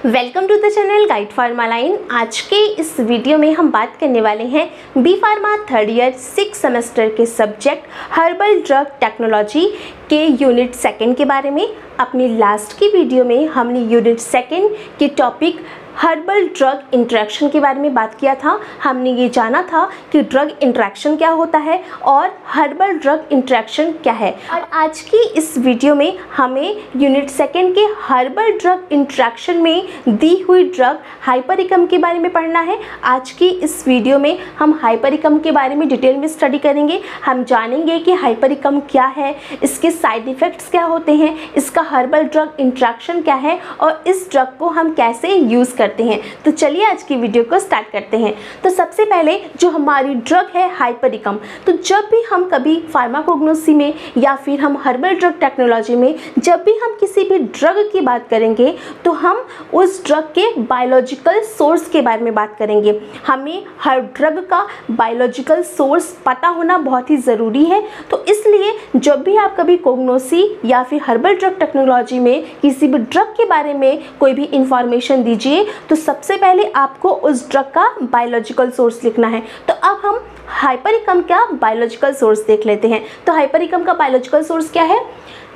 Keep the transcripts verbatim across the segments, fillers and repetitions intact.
Welcome to the channel guide pharma line. आज के इस वीडियो में हम बात करने वाले हैं B pharma third year six semester के सब्जेक्ट हर्बल ड्रग टेक्नोलॉजी के यूनिट सेकंड के बारे में। अपनी लास्ट की वीडियो में हमने यूनिट सेकंड के टॉपिक हर्बल ड्रग इंटरेक्शन के बारे में बात किया था। हमने ये जाना था कि ड्रग इंटरेक्शन क्या होता है और हर्बल ड्रग इंटरेक्शन क्या है। और आज की इस वीडियो में हमें यूनिट सेकंड के हर्बल ड्रग इंटरेक्शन में दी हुई ड्रग हाइपरिकम के बारे में पढ़ना है। आज की इस वीडियो में हम हाइपरिकम के बारे में डिटेल में स्टडी करेंगे। हम जानेंगे कि हाइपरिकम क्या है, इसके साइड इफ़ेक्ट्स क्या होते हैं, इसका हर्बल ड्रग इंटरेक्शन क्या है और इस ड्रग को हम कैसे यूज़ करते हैं। तो चलिए आज की वीडियो को स्टार्ट करते हैं। तो सबसे पहले जो हमारी ड्रग है हाइपरिकम, तो जब भी हम कभी फार्माकोग्नोसी में या फिर हम हर्बल ड्रग टेक्नोलॉजी में जब भी हम किसी भी ड्रग की बात करेंगे तो हम उस ड्रग के बायोलॉजिकल सोर्स के बारे में बात करेंगे। हमें हर ड्रग का बायोलॉजिकल सोर्स पता होना बहुत ही ज़रूरी है। तो इसलिए जब भी आप कभी कोग्नोसी या फिर हर्बल ड्रग टेक्नोलॉजी में किसी भी ड्रग के बारे में कोई भी इंफॉर्मेशन दीजिए तो सबसे पहले आपको उस ड्रग का बायोलॉजिकल सोर्स लिखना है। तो अब हम हाइपरिकम का बायोलॉजिकल सोर्स देख लेते हैं। तो हाइपरिकम का बायोलॉजिकल सोर्स क्या है?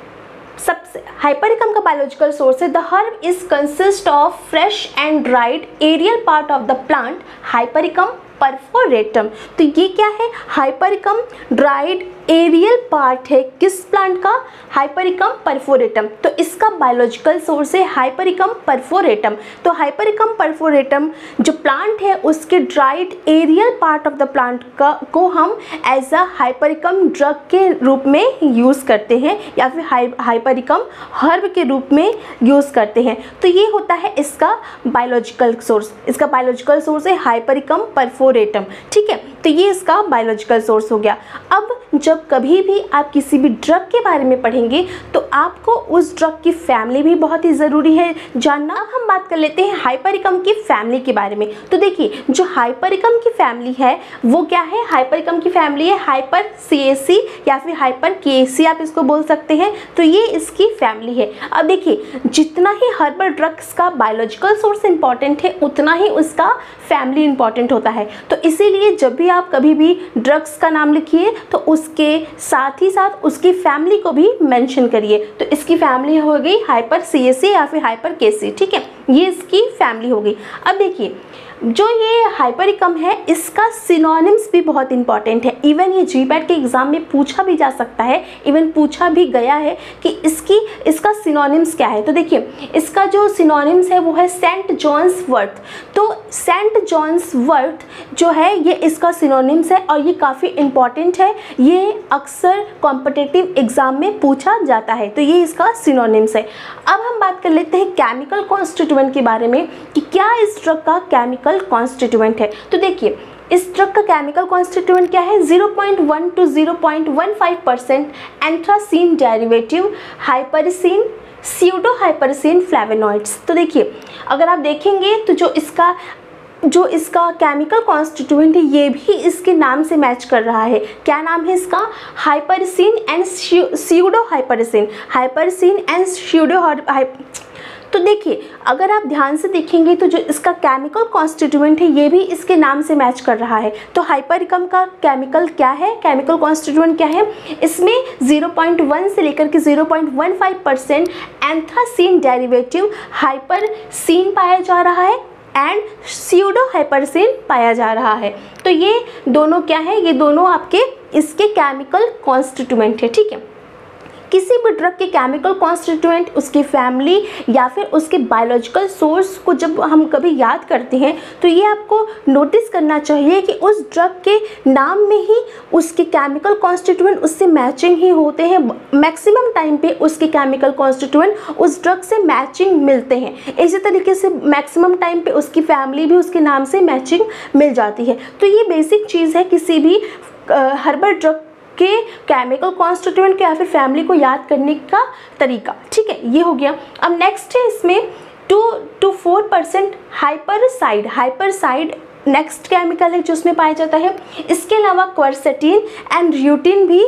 सबसे हाइपरिकम का बायोलॉजिकल सोर्स है the herb is consist of fresh and dried aerial part of the plant hypericum perforatum. तो ये क्या है? हाइपरिकम ड्राइड एरियल पार्ट है किस प्लांट का? Hypericum perforatum. तो इसका बायोलॉजिकल सोर्स है हाइपरिकम परफोरेटम। तो हाइपरिकम परफोरेटम जो प्लांट है उसके dried aerial part of the plant का को हम एज अ हाइपरिकम ड्रग के रूप में यूज़ करते हैं या फिर हाइ हाइपरिकम हर्ब के रूप में यूज़ करते हैं। तो ये होता है इसका बायोलॉजिकल सोर्स। इसका बायोलॉजिकल सोर्स है हाइपरिकम परफोरेटम। ठीक है, तो ये इसका बायोलॉजिकल सोर्स हो गया। अब जब कभी भी आप किसी भी ड्रग के बारे में पढ़ेंगे तो आपको उस ड्रग की फैमिली भी बहुत ही ज़रूरी है जानना। अब हम बात कर लेते हैं हाइपरिकम की फैमिली के बारे में। तो देखिए जो हाइपरिकम की फैमिली है वो क्या है? हाइपरिकम की फैमिली है हाइपर सीएसी या फिर हाइपर केसी आप इसको बोल सकते हैं। तो ये इसकी फैमिली है। अब देखिए जितना ही हर्बल ड्रग्स का बायोलॉजिकल सोर्स इंपॉर्टेंट है उतना ही उसका फैमिली इंपॉर्टेंट होता है। तो इसीलिए जब भी आप कभी भी ड्रग्स का नाम लिखिए तो उसके साथ ही साथ उसकी फैमिली को भी मेंशन करिए। तो इसकी फैमिली हो गई हाइपर सीएसी या फिर हाइपर केसी। ठीक है, ये इसकी फैमिली हो गई। अब देखिए जो ये हाइपरिकम है इसका सिनोनिम्स भी बहुत इंपॉर्टेंट है। इवन ये जीपैट के एग्ज़ाम में पूछा भी जा सकता है, इवन पूछा भी गया है कि इसकी इसका सिनोनिम्स क्या है। तो देखिए इसका जो सिनोनिम्स है वो है सेंट जॉन्स वर्थ। तो सेंट जॉन्स वर्थ जो है ये इसका सिनोनिम्स है और ये काफ़ी इंपॉर्टेंट है। ये अक्सर कॉम्पिटिटिव एग्ज़ाम में पूछा जाता है। तो ये इसका सिनोनिम्स है। अब हम बात कर लेते हैं केमिकल कॉन्स्टिट्यूएंट के बारे में कि क्या इस ड्रग का केमिकल कॉन्स्टिट्यूएंट है। तो देखिए इस ड्रग का केमिकल कॉन्स्टिट्यूएंट क्या है? Zero point one two zero point one five percent anthracene derivative hypericin pseudo hypericin flavonoids. तो देखिए अगर आप देखेंगे तो जो इसका जो इसका केमिकल कॉन्स्टिट्यूएंट है ये भी इसके नाम से मैच कर रहा है। क्या नाम है इसका? Hypericin and pseudo hypericin hypericin and pseudo hype. तो देखिए अगर आप ध्यान से देखेंगे तो जो इसका केमिकल कॉन्स्टिट्यूएंट है ये भी इसके नाम से मैच कर रहा है। तो हाइपरिकम का केमिकल क्या है? केमिकल कॉन्स्टिट्यूएंट क्या है? इसमें ज़ीरो पॉइंट वन से लेकर के zero point one five percent anthracene derivative hypericin पाया जा रहा है एंड स्यूडो हाइपरसीन पाया जा रहा है। तो ये दोनों क्या है? ये दोनों आपके इसके केमिकल कॉन्स्टिट्यूएंट है। ठीक है, किसी भी ड्रग के केमिकल कॉन्स्टिट्यूएंट उसकी फैमिली या फिर उसके बायोलॉजिकल सोर्स को जब हम कभी याद करते हैं तो ये आपको नोटिस करना चाहिए कि उस ड्रग के नाम में ही उसके केमिकल कॉन्स्टिट्यूएंट उससे मैचिंग ही होते हैं। मैक्सिमम टाइम पे उसके केमिकल कॉन्स्टिट्यूएंट उस ड्रग से मैचिंग मिलते हैं। इसी तरीके से मैक्सिमम टाइम पे उसकी फैमिली भी उसके नाम से मैचिंग मिल जाती है। तो ये बेसिक चीज़ है किसी भी हर्बल ड्रग के केमिकल कॉन्स्टिट्यूएंट या फिर फैमिली को याद करने का तरीका। ठीक है, ये हो गया। अब नेक्स्ट है इसमें two two four percent hyperoside hyperoside next chemical है जो उसमें पाया जाता है। इसके अलावा क्वर्सेटीन एंड र्यूटिन भी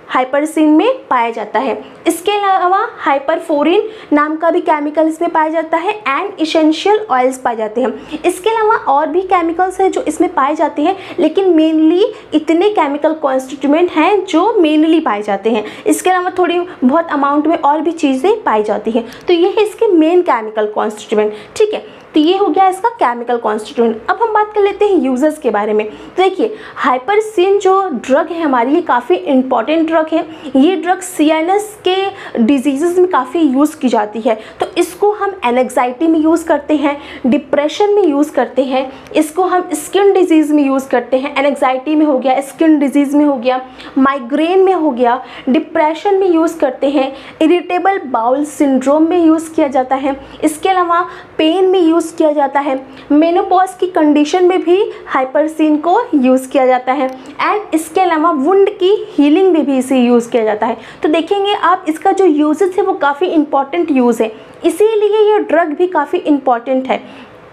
हाइपरसिन में पाया जाता है। इसके अलावा हाइपरफोरिन नाम का भी केमिकल इसमें पाया जाता है एंड इसेंशियल ऑयल्स पाए जाते हैं। इसके अलावा और भी केमिकल्स हैं जो इसमें पाए जाते हैं, लेकिन मेनली इतने केमिकल कॉन्स्टिट्यूएंट हैं जो मेनली पाए जाते हैं। इसके अलावा थोड़ी बहुत अमाउंट में और भी चीज़ें पाई जाती हैं। तो ये है इसके मेन केमिकल कॉन्स्टिट्यूएंट। ठीक है, तो ये हो गया इसका केमिकल कॉन्स्टिट्यूएंट। अब हम बात कर लेते हैं यूजेस के बारे में। तो देखिए, हाइपरसिन जो ड्रग है हमारी, ये काफ़ी इंपॉर्टेंट ड्रग है। ये ड्रग सीएनएस के डिजीज़ में काफ़ी यूज़ की जाती है। तो इसको हम एंग्जाइटी में यूज़ करते हैं, डिप्रेशन में यूज़ करते हैं, इसको हम स्किन डिजीज़ में यूज़ करते हैं। एंग्जाइटी में हो गया, स्किन डिजीज़ में हो गया, माइग्रेन में हो गया, डिप्रेशन में यूज़ करते हैं, इरिटेबल बाउल सिंड्रोम में यूज़ किया जाता है। इसके अलावा पेन में यूज़ किया जाता है। मेनोपॉज की कंडीशन में भी हाइपरसिन को यूज़ किया जाता है एंड इसके अलावा वुंड की हीलिंग में भी इसे यूज़ किया जाता है। तो देखेंगे आप, इसका जो यूजेस है वो काफ़ी इंपॉर्टेंट यूज़ है, इसीलिए ये ड्रग भी काफ़ी इंपॉर्टेंट है।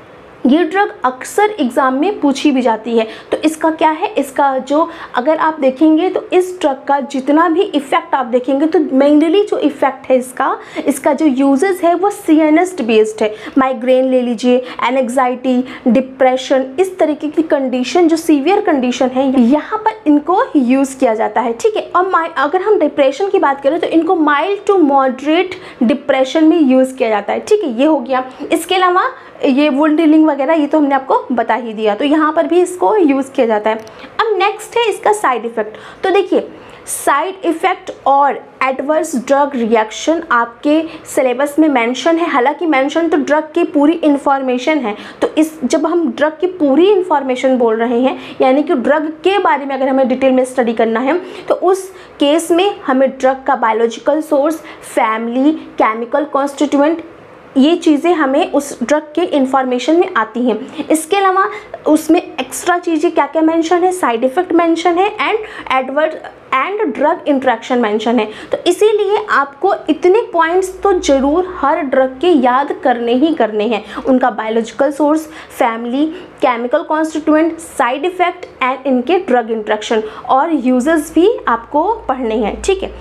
ये ड्रग अक्सर एग्ज़ाम में पूछी भी जाती है। तो इसका क्या है, इसका जो अगर आप देखेंगे तो इस ड्रग का जितना भी इफ़ेक्ट आप देखेंगे तो मेनली जो इफ़ेक्ट है इसका इसका जो यूजेस है वो सीएनएस बेस्ड है। माइग्रेन ले लीजिए, एंग्जाइटी, डिप्रेशन, इस तरीके की कंडीशन जो सीवियर कंडीशन है यहाँ पर इनको यूज़ किया जाता है। ठीक है, और अगर हम डिप्रेशन की बात करें तो इनको माइल्ड टू मॉडरेट डिप्रेशन में यूज़ किया जाता है। ठीक है, ये हो गया। इसके अलावा ये वुंड हीलिंग वगैरह ये तो हमने आपको बता ही दिया, तो यहाँ पर भी इसको यूज़ किया जाता है। अब नेक्स्ट है इसका साइड इफ़ेक्ट। तो देखिए, साइड इफ़ेक्ट और एडवर्स ड्रग रिएक्शन आपके सिलेबस में मेंशन है। हालांकि मेंशन तो ड्रग की पूरी इन्फॉर्मेशन है, तो इस जब हम ड्रग की पूरी इन्फॉर्मेशन बोल रहे हैं, यानी कि ड्रग के बारे में अगर हमें डिटेल में स्टडी करना है, तो उस केस में हमें ड्रग का biological source, family, chemical constituent, ये चीज़ें हमें उस ड्रग के इंफॉर्मेशन में आती हैं। इसके अलावा उसमें एक्स्ट्रा चीज़ें क्या क्या मेंशन है, साइड इफ़ेक्ट मेंशन है and adverse and drug interaction mention है। तो इसीलिए आपको इतने पॉइंट्स तो ज़रूर हर ड्रग के याद करने ही करने हैं। उनका biological source, family, chemical constituent, side effect and इनके ड्रग इंट्रैक्शन और यूजेस भी आपको पढ़ने हैं। ठीक है,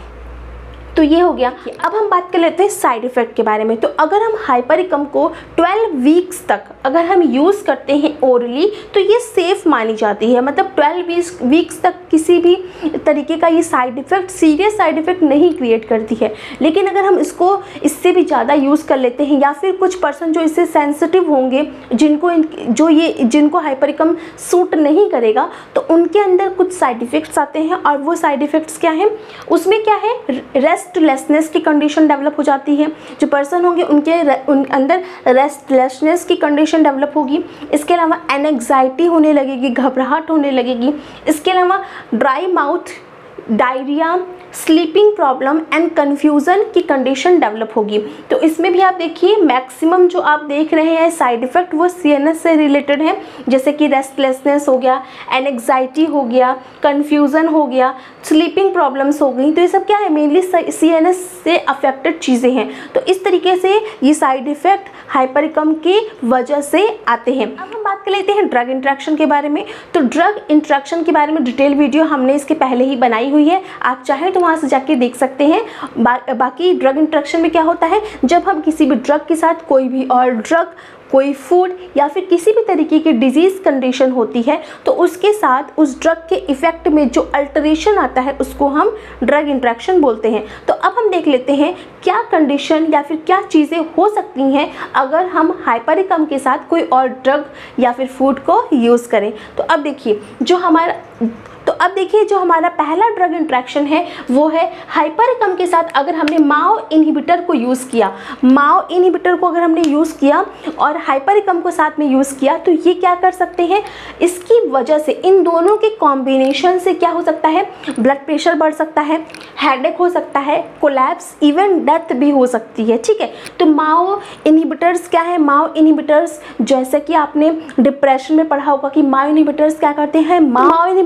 तो ये हो गया। अब हम बात कर लेते हैं साइड इफ़ेक्ट के बारे में। तो अगर हम हाइपरिकम को ट्वेल्व वीक्स तक अगर हम यूज़ करते हैं ओरली, तो ये सेफ़ मानी जाती है। मतलब ट्वेल्व वीक्स तक किसी भी तरीके का ये side effect, serious side effect नहीं क्रिएट करती है। लेकिन अगर हम इसको इससे भी ज़्यादा यूज़ कर लेते हैं, या फिर कुछ पर्सन जो इससे सेंसिटिव होंगे, जिनको जो ये जिनको हाइपरिकम सूट नहीं करेगा, तो उनके अंदर कुछ साइड इफ़ेक्ट्स आते हैं। और वो साइड इफ़ेक्ट्स क्या हैं, उसमें क्या है, रेस्ट रेस्टलेसनेस की कंडीशन डेवलप हो जाती है। जो पर्सन होंगे उनके उन अंदर रेस्टलेसनेस की कंडीशन डेवलप होगी। इसके अलावा एंग्जाइटी होने लगेगी, घबराहट होने लगेगी। इसके अलावा dry mouth, diarrhoea, sleeping problem and confusion की कंडीशन डेवलप होगी। तो इसमें भी आप देखिए, मैक्सिमम जो आप देख रहे हैं साइड इफ़ेक्ट वो सीएनएस से रिलेटेड है, जैसे कि रेस्टलेसनेस हो गया, एंग्जाइटी हो गया, कन्फ्यूज़न हो गया, स्लीपिंग प्रॉब्लम्स हो गई। तो ये सब क्या है, मेनली सीएनएस से अफेक्टेड चीज़ें हैं। तो इस तरीके से ये साइड इफ़ेक्ट हाइपरिकम की वजह से आते हैं। अब हम बात कर लेते हैं ड्रग इंट्रैक्शन के बारे में। तो ड्रग इंट्रैक्शन के बारे में डिटेल वीडियो हमने इसके पहले ही बनाई हुई है, आप चाहें तो वहाँ से जाके देख सकते हैं। बा, बाकी ड्रग इंट्रैक्शन में क्या होता है, जब हम किसी भी ड्रग के साथ कोई भी और ड्रग, कोई फूड या फिर किसी भी तरीके की डिजीज़ कंडीशन होती है, तो उसके साथ उस ड्रग के इफ़ेक्ट में जो अल्टरेशन आता है उसको हम ड्रग इंट्रैक्शन बोलते हैं। तो अब हम देख लेते हैं क्या कंडीशन या फिर क्या चीज़ें हो सकती हैं अगर हम हाइपरिकम के साथ कोई और ड्रग या फिर फूड को यूज़ करें। तो अब देखिए जो हमारा तो अब देखिए जो हमारा पहला ड्रग इंट्रैक्शन है वो है हाइपरिकम के साथ अगर हमने माओ इनहिबिटर को यूज़ किया, माओ इनहिबिटर को अगर हमने यूज़ किया और हाइपरिकम को साथ में यूज़ किया, तो ये क्या कर सकते हैं, इसकी वजह से इन दोनों के कॉम्बिनेशन से क्या हो सकता है, ब्लड प्रेशर बढ़ सकता है, हेडेक हो सकता है, कोलैप्स, इवन डेथ भी हो सकती है। ठीक है, तो माओ इनहिबिटर्स क्या है, माओ इनहिबिटर्स जैसे कि आपने डिप्रेशन में पढ़ा होगा कि माओ इनहिबिटर्स क्या करते हैं, माओ इनहिबिटर्स क्या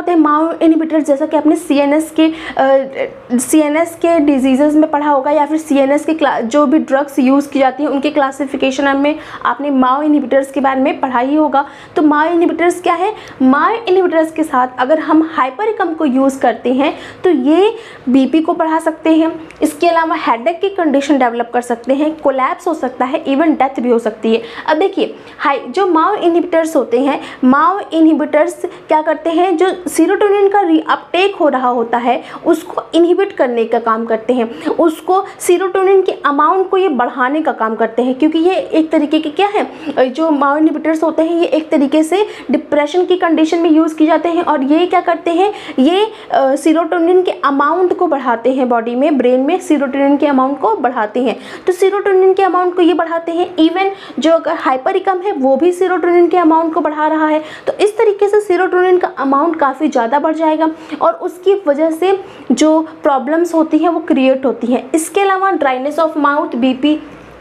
होते हैं माओ इनहिबिटर्स, जैसा कि आपने सी एन एस के सी एन एस के डिजीज़ में पढ़ा होगा, या फिर सी एन एस के जो भी ड्रग्स यूज़ की जाती हैं उनके क्लासिफिकेशन में आपने माओ इनहिबिटर्स के बारे में पढ़ा ही होगा। तो माओ इनहिबिटर्स क्या है? माओ इनहिबिटर्स के साथ अगर हम हाइपरिकम को यूज़ करते हैं तो ये बीपी को बढ़ा सकते हैं, इसके अलावा हेडेक की कंडीशन डेवलप कर सकते हैं, कोलैप्स हो सकता है, इवन डेथ भी हो सकती है। अब देखिए हाई जो माओ इनहिबिटर्स होते हैं, माओ इनहिबिटर्स क्या करते हैं, जो सीरोटोनिन का रीअपटेक हो रहा होता है उसको इनहिबिट करने का काम करते हैं, उसको सीरोटोनिन के अमाउंट को ये बढ़ाने का काम करते हैं, क्योंकि ये एक तरीके के क्या है, जो माओ इनहिबिटर्स होते हैं ये एक तरीके से डिप्रेशन की कंडीशन में यूज़ किए जाते हैं, और ये क्या करते हैं, ये सीरोटोनिन के अमाउंट को बढ़ाते हैं, बॉडी में ब्रेन में सीरोटोनिन के अमाउंट को बढ़ाते हैं। तो सीरोटोनिन के अमाउंट को ये बढ़ाते हैं, इवन जो अगर हाइपरिकम है वो भी सीरोटोनिन के अमाउंट को बढ़ा रहा है। तो इस तरीके से सीरोटोनिन का अमाउंट काफ़ी ज़्यादा बढ़ जाएगा और उसकी वजह से जो प्रॉब्लम्स होती हैं वो क्रिएट होती हैं। इसके अलावा ड्राइनेस ऑफ माउथ, बीपी,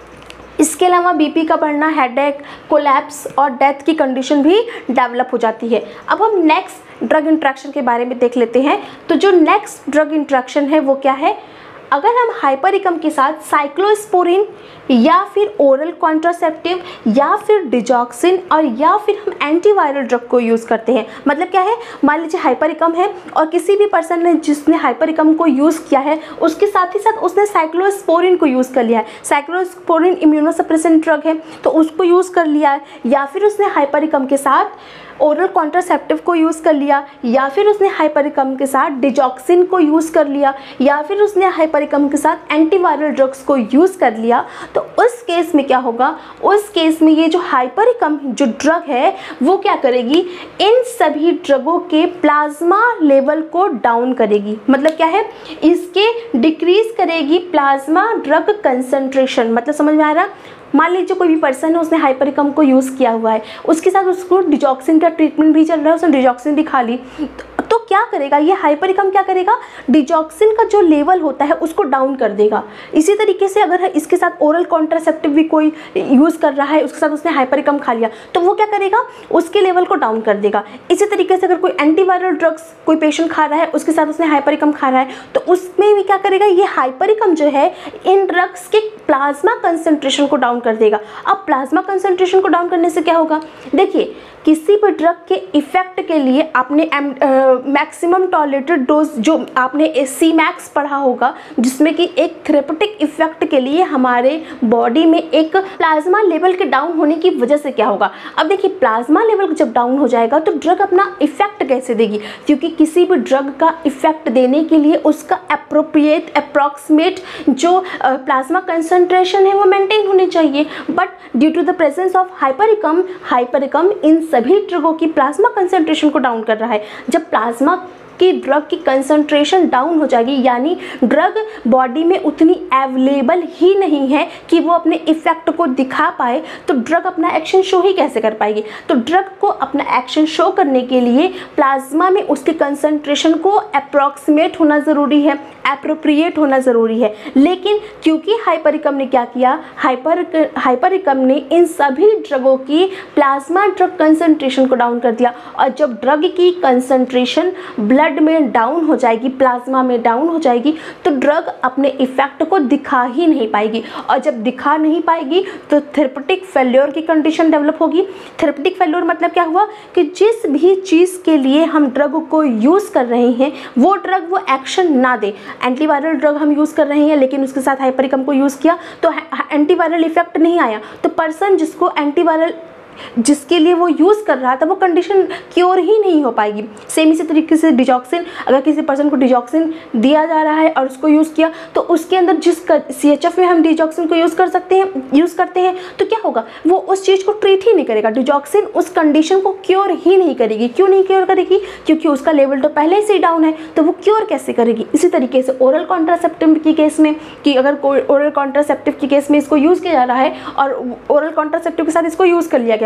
इसके अलावा बीपी का बढ़ना, हेडेक, कोलैप्स और डेथ की कंडीशन भी डेवलप हो जाती है। अब हम नेक्स्ट ड्रग इंट्रैक्शन के बारे में देख लेते हैं। तो जो नेक्स्ट ड्रग इंट्रैक्शन है वो क्या है, अगर हम हाइपरिकम के साथ साइक्लोस्पोरिन या फिर ओरल कॉन्ट्रासेप्टिव या फिर डिजॉक्सिन और या फिर हम एंटीवायरल ड्रग को यूज़ करते हैं, मतलब क्या है, मान लीजिए हाइपरिकम है और किसी भी पर्सन ने जिसने हाइपरिकम को यूज़ किया है उसके साथ ही साथ उसने साइक्लोस्पोरिन को यूज़ कर लिया है, साइक्लोस्पोरिन इम्यूनोसप्रेसेंट ड्रग है तो उसको यूज़ कर लिया है, या फिर उसने हाइपरिकम के साथ ओरल कॉन्ट्रासेप्टिव को यूज़ कर लिया, या फिर उसने हाइपरिकम के साथ डिजॉक्सिन को यूज़ कर लिया, या फिर उसने हाइपरिकम के साथ एंटीवायरल ड्रग्स को यूज़ कर लिया, तो उस केस में क्या होगा, उस केस में ये जो हाइपरिकम जो ड्रग है वो क्या करेगी, इन सभी ड्रगों के प्लाज्मा लेवल को डाउन करेगी। मतलब क्या है, इसके डिक्रीज करेगी प्लाज्मा ड्रग कंसंट्रेशन। मतलब समझ में आ रहा, मान लीजिए कोई भी पर्सन है उसने हाइपरिकम को यूज़ किया हुआ है, उसके साथ उसको डिजॉक्सिन का ट्रीटमेंट भी चल रहा है, उसने डिजॉक्सिन भी खा ली, तो क्या करेगा ये हाइपरिकम, क्या करेगा, डिजॉक्सिन का जो लेवल होता है उसको डाउन कर देगा। इसी तरीके से अगर इसके साथ ओरल कॉन्ट्रासेप्टिव भी कोई यूज़ कर रहा है, उसके साथ उसने हाइपरिकम खा लिया तो वो क्या करेगा, उसके लेवल को डाउन कर देगा। इसी तरीके से अगर कोई एंटीवायरल ड्रग्स कोई पेशेंट खा रहा है, उसके साथ उसने हाइपरिकम खा रहा है तो उसमें भी क्या करेगा, ये हाइपरिकम जो है इन ड्रग्स के प्लाज्मा कंसंट्रेशन को डाउन कर देगा। अब प्लाज्मा कंसंट्रेशन को डाउन करने से क्या होगा, देखिए किसी भी ड्रग के इफेक्ट के लिए आपने मैक्सिमम टॉलरेटेड डोज जो आपने सी मैक्स पढ़ा होगा, जिसमें कि एक थेरेपेटिक इफेक्ट के लिए हमारे बॉडी में एक प्लाज्मा लेवल के डाउन होने की वजह से क्या होगा। अब देखिए प्लाज्मा लेवल जब डाउन हो जाएगा तो ड्रग अपना इफेक्ट कैसे देगी, क्योंकि किसी भी ड्रग का इफेक्ट देने के लिए उसका अप्रोप्रिएट अप्रॉक्सीमेट जो प्लाज्मा कंसंट्रेशन है वो मेंटेन होनी चाहिए। But due to the presence of hypericum, hypericum इन सभी ड्रगों की प्लाज्मा कंसंट्रेशन को डाउन कर रहा है। जब प्लाज्मा कि ड्रग की कंसंट्रेशन डाउन हो जाएगी, यानी ड्रग बॉडी में उतनी अवेलेबल ही नहीं है कि वो अपने इफेक्ट को दिखा पाए, तो ड्रग अपना एक्शन शो ही कैसे कर पाएगी। तो ड्रग को अपना एक्शन शो करने के लिए प्लाज्मा में उसके कंसंट्रेशन को अप्रॉक्सीमेट होना ज़रूरी है, एप्रोप्रिएट होना ज़रूरी है। लेकिन क्योंकि हाइपरिकम ने क्या किया, हाइपर हाइपरिकम ने इन सभी ड्रगों की प्लाज्मा ड्रग कंसंट्रेशन को डाउन कर दिया, और जब ड्रग की कंसंट्रेशन ब्लड में डाउन हो जाएगी, प्लाज्मा में डाउन हो जाएगी, तो ड्रग अपने इफेक्ट को दिखा ही नहीं पाएगी, और जब दिखा नहीं पाएगी तो थेरेपेटिक फेल्योर की कंडीशन डेवलप होगी। थेरेपेटिक फेल्योर मतलब क्या हुआ कि जिस भी चीज़ के लिए हम ड्रग को यूज़ कर रहे हैं वो ड्रग वो एक्शन ना दे। एंटीवायरल ड्रग हम यूज़ कर रहे हैं लेकिन उसके साथ हाइपरिकम को यूज़ किया तो एंटीवायरल इफेक्ट नहीं आया, तो पर्सन जिसको एंटीवायरल जिसके लिए वो यूज़ कर रहा था वो कंडीशन क्योर ही नहीं हो पाएगी। सेम इसी तरीके से डिजॉक्सिन, अगर किसी पर्सन को डिजॉक्सिन दिया जा रहा है और उसको यूज़ किया तो उसके अंदर जिस सी एच एफ में हम डिजॉक्सिन को यूज़ कर सकते हैं यूज़ करते हैं तो क्या होगा, वो उस चीज़ को ट्रीट ही नहीं करेगा। डिजॉक्सिन उस कंडीशन को क्योर ही नहीं करेगी। क्यों नहीं क्योर करेगी, क्योंकि उसका लेवल तो पहले से ही डाउन है, तो वो क्योर कैसे करेगी। इसी तरीके से ओरल कॉन्ट्रासेप्टिव की केस में, कि अगर कोई ओरल कॉन्ट्रासेप्टिव की केस में इसको यूज़ किया जा रहा है और ओरल कॉन्ट्रासेप्टिव के साथ इसको यूज़ कर लिया गया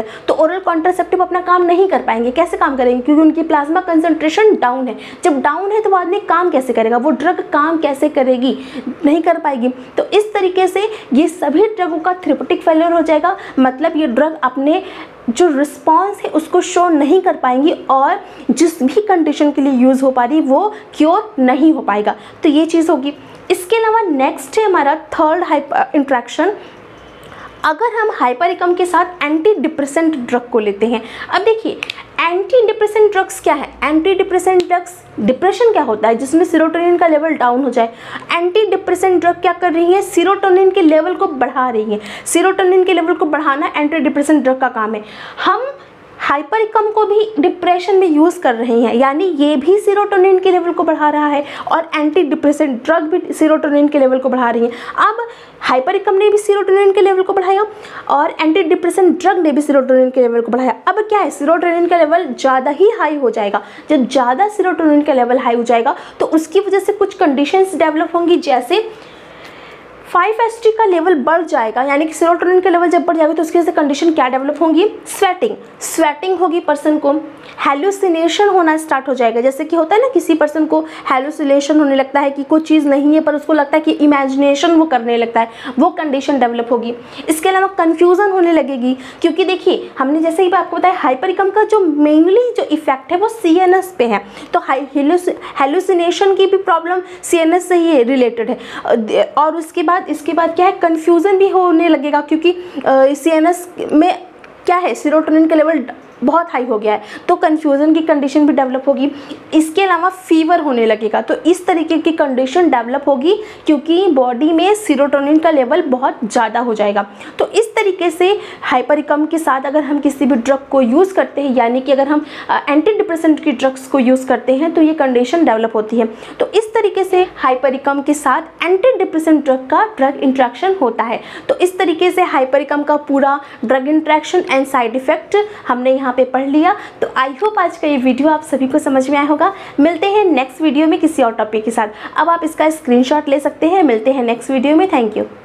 है, तो ओरल कॉन्ट्रासेप्टिव अपना काम नहीं कर पाएंगे। कैसे काम करेंगे? क्योंकि उनकी प्लाज्मा कंसंट्रेशन डाउन है। जब डाउन है तो वो आदमी काम कैसे करेगा, वो ड्रग काम कैसे करेगी, नहीं कर पाएगी। तो इस तरीके से ये सभी ड्रगों का थेरेप्यूटिक फेलियर हो जाएगा, मतलब ये ड्रग अपने जो रिस्पॉन्स है उसको शो नहीं कर पाएंगी और जिस भी कंडीशन के लिए यूज़ हो पा रही वो क्योर नहीं हो पाएगा। तो ये चीज़ होगी। इसके अलावा नेक्स्ट है हमारा थर्ड हाइपर इंट्रैक्शन। अगर हम हाइपरिकम के साथ एंटी डिप्रेसेंट ड्रग को लेते हैं, अब देखिए एंटी डिप्रेसेंट ड्रग्स क्या है? एंटी डिप्रेसेंट ड्रग्स, डिप्रेशन क्या होता है जिसमें सीरोटोनिन का लेवल डाउन हो जाए। एंटी डिप्रेसेंट ड्रग क्या कर रही है? सीरोटोनिन के लेवल को बढ़ा रही है। सीरोटोनिन के लेवल को बढ़ाना एंटी डिप्रेसेंट ड्रग का काम है। हम हाइपरिकम को भी डिप्रेशन में यूज़ कर रहे हैं, यानी ये भी सीरोटोनिन के लेवल को बढ़ा रहा है और एंटी डिप्रेसेंट ड्रग भी सीरोटोनिन के लेवल को बढ़ा रही है। अब हाइपरिकम ने भी सीरोटोनिन के लेवल को बढ़ाया और एंटी डिप्रेसेंट ड्रग ने भी सीरोटोनिन के लेवल को बढ़ाया। अब क्या है, सीरोटोनिन का लेवल ज़्यादा ही हाई हो जाएगा। जब ज़्यादा सीरोटोनिन का लेवल हाई हो जाएगा तो उसकी वजह से कुछ कंडीशंस डेवलप होंगी, जैसे फाइव एस टी का लेवल बढ़ जाएगा, यानी कि सीरोटोनिन का लेवल जब बढ़ जाएगा तो उसकी वजह से कंडीशन क्या डेवलप होंगी? स्वेटिंग स्वेटिंग होगी पर्सन को। हेलुसिनेशन होना स्टार्ट हो जाएगा, जैसे कि होता है ना किसी पर्सन को हेलुसिनेशन होने लगता है कि कोई चीज़ नहीं है पर उसको लगता है कि इमेजिनेशन वो करने लगता है, वो कंडीशन डेवलप होगी। इसके अलावा कन्फ्यूज़न होने लगेगी, क्योंकि देखिए हमने जैसे ही आपको बताया हाइपरिकम का जो मेनली जो इफेक्ट है वो सी एन एस पे है, तो हेलुसिनेशन की भी प्रॉब्लम सी एन एस से ही रिलेटेड है। और उसके बाद इसके बाद क्या है, कन्फ्यूज़न भी होने लगेगा, क्योंकि सी एन एस में क्या है, सीरोटोनिन का लेवल बहुत हाई हो गया है, तो कन्फ्यूज़न की कंडीशन भी डेवलप होगी। इसके अलावा फीवर होने लगेगा, तो इस तरीके की कंडीशन डेवलप होगी क्योंकि बॉडी में सीरोटोनिन का लेवल बहुत ज़्यादा हो जाएगा। तो इस तरीके से हाइपरिकम के साथ अगर हम किसी भी ड्रग को यूज़ करते हैं, यानी कि अगर हम एंटी डिप्रेसेंट की ड्रग्स को यूज़ करते हैं तो ये कंडीशन डेवलप होती है। तो इस तरीके से हाइपरिकम के साथ एंटी डिप्रेसेंट ड्रग का ड्रग इंट्रैक्शन होता है। तो इस तरीके से हाइपरिकम का पूरा drug interaction and side effect हमने यहाँ पे पढ़ लिया। तो आई होप आज का ये वीडियो आप सभी को समझ में आया होगा। मिलते हैं नेक्स्ट वीडियो में किसी और टॉपिक के साथ। अब आप इसका स्क्रीनशॉट ले सकते हैं। मिलते हैं नेक्स्ट वीडियो में। Thank you.